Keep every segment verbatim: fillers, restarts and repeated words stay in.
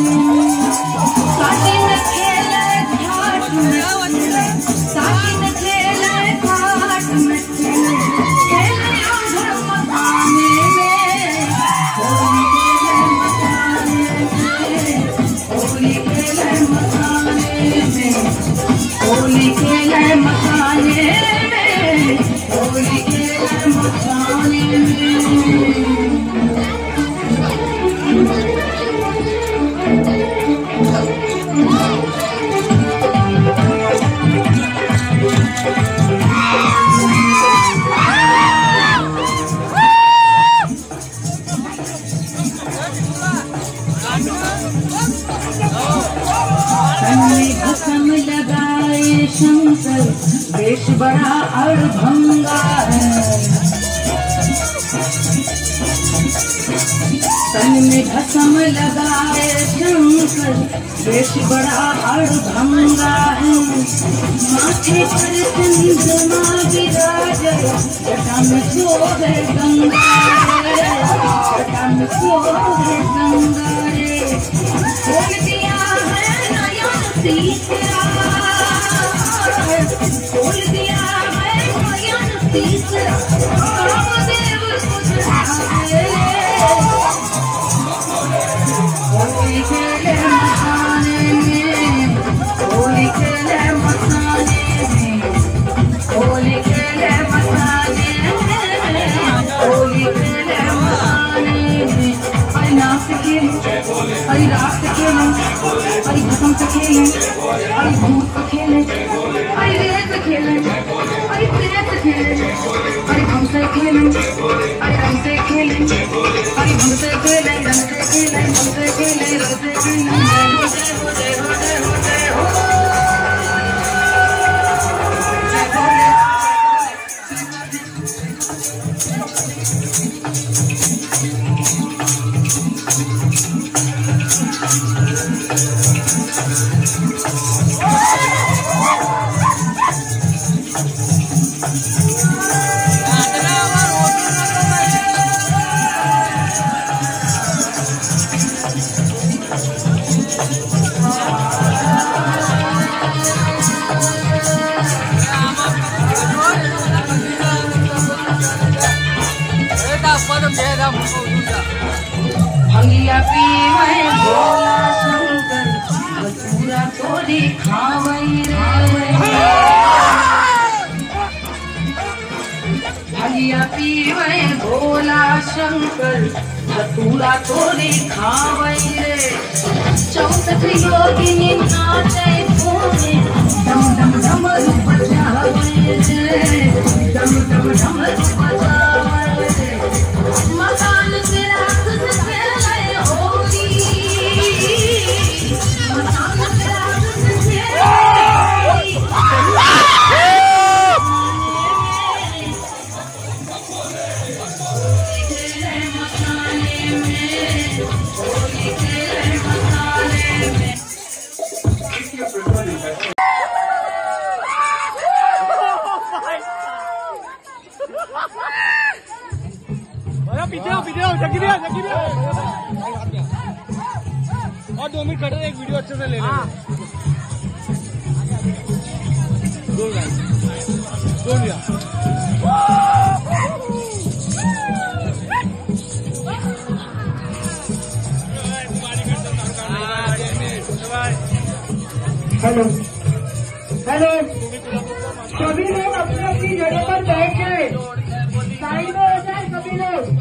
देश बड़ा अड़भंगा है, तन में भस्म लगाए शंकर, देश बड़ा अड़भंगा है। माथे पर चंद्रमा विराजे, जटा में शोभे गंगा रे, जटा में शोभे गंगा रे। खोल दिया है नया तीसरा, खोल दिया है नयन तीसरा, महादेव कुछ आगे। होली खेले मसाने में, होली खेले मसाने में, होली खेले मसाने में, होली खेले मसाने में। अरे नाच खेले, अरे रात खेले, अरे भस्म से खेले, अरे भूत से खेले, अरे रेत खेले, अरे प्रेत खेले, अरे हमसे खेले, अरे हमसे खेले, अरे हमसे खेले, हमसे खेले, हमसे खेले, हमसे खेले। जय हो जय हो जय हो जय हो। भंगिया पीवे भोला शंकर, बटूरा तोरी खावई रे। भंगिया पीवे भोला शंकर, बटूरा तोरी खावई रे। चौसठ योगिनी नाचे घूमे, डम डम डमरू बजावई रे, डम डम डमरू बजावई रे। मकान से रात से होली, मकान से रात से होली। वीडियो वीडियो जगी भैया जगी भैया और दो मिनट खड़े एक वीडियो अच्छे से ले लेना। दो दो भैया हेलो हेलो, सभी लोग अपनी अपनी जगह पर बैठ जाए, साइड में हो जाए सभी लोग।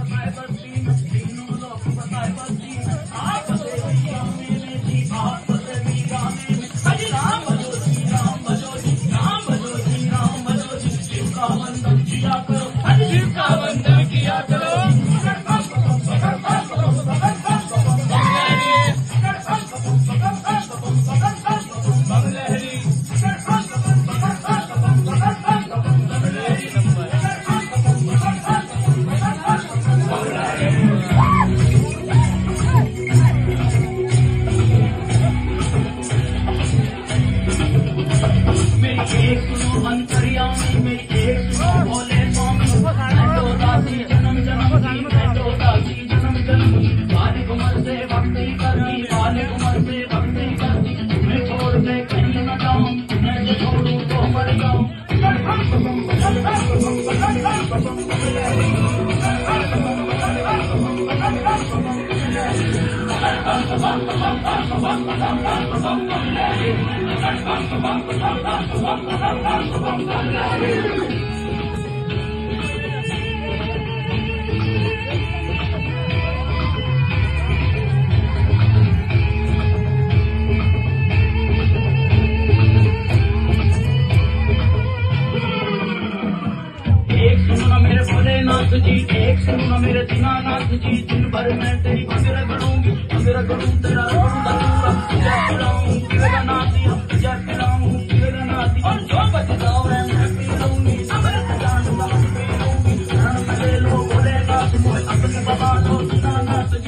से भक्ति करती, मालिक मन से भक्ति करती, मैं छोड़ के कहीं न जाऊं, मैं जो छोड़ूं तो मर जाऊं। एक सुनो मेरे भोलेनाथ जी, एक सुनो मेरे दीनानाथ जी, दिन भर मैं तेरी भंगरा करूंगी, भंगरा करूं तेरा करूंगा पूरा, जय पिलाऊं तेरा नाती, जय पिलाऊं तेरा नाती, और जो बच जाओ मैं पी लूंगी, अगर जानूंगा पी लूंगी, रण में लो भोलेनाथ मोए अपने बाबा दो दीनानाथ जी।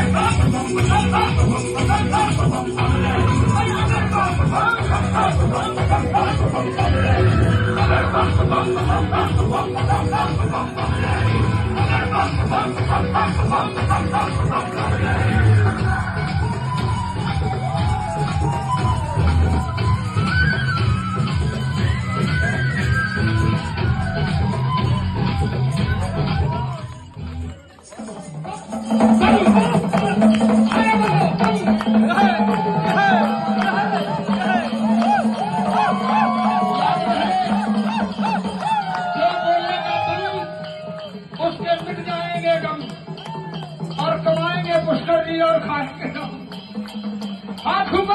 उसके मिट जाएंगे गम और कमाएंगे पुष्कर जी और खाएंगे गम। हाथ